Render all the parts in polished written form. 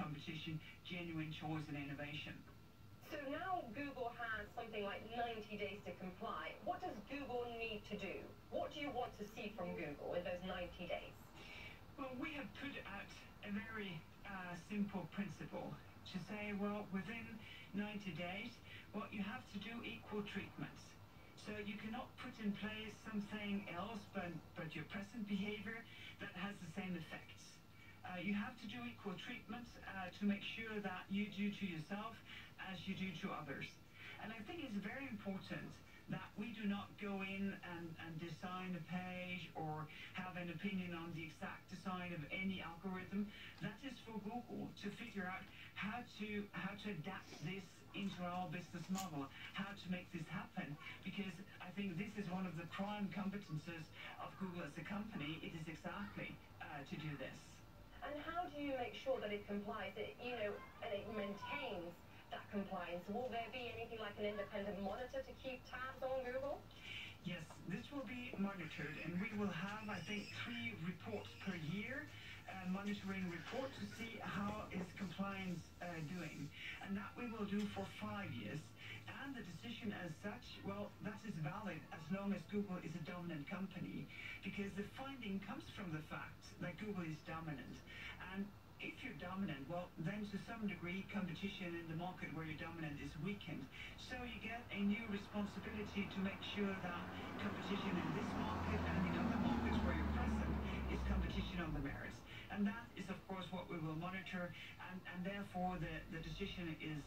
competition, genuine choice and innovation. So now Google has something like 90 days to comply. What does Google need to do? What do you want to see from Google in those 90 days? Well, we have put out a very simple principle to say, well, within 90 days, well, you have to do equal treatments. So you cannot put in place something else but your present behavior that has the same effects. You have to do equal treatment to make sure that you do to yourself as you do to others. And I think it's very important that we do not go in and design a page or have an opinion on the exact design of any algorithm. That is for Google to figure out how to adapt this into our business model, how to make this happen, because I think this is one of the prime competences of Google as a company. It is exactly to do this. And how do you make sure that it complies, and it maintains that compliance? Will there be anything like an independent monitor to keep tabs on Google? Yes, this will be monitored, and we will have, I think, 3 reports per year, monitoring report to see how is compliance doing. And that we will do for 5 years. And the decision as such, well, that is valid as long as Google is a dominant company, because the finding comes from the fact that Google is dominant. And if you're dominant, well, then to some degree competition in the market where you're dominant is weakened. So you get a new responsibility to make sure that competition in this market and in other markets where you're present is competition on the merits. And that is, of course, what we will monitor, and therefore the decision is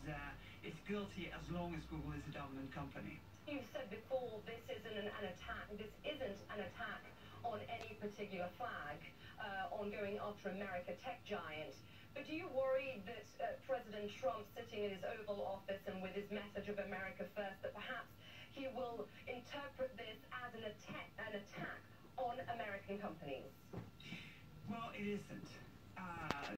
guilty as long as Google is a dominant company. You've said before this isn't an attack. This isn't an attack on any particular flag, on going after America tech giant. But do you worry that President Trump, sitting in his Oval Office and with his message of America first, that perhaps he will interpret this as an attack on American companies? Well, it isn't.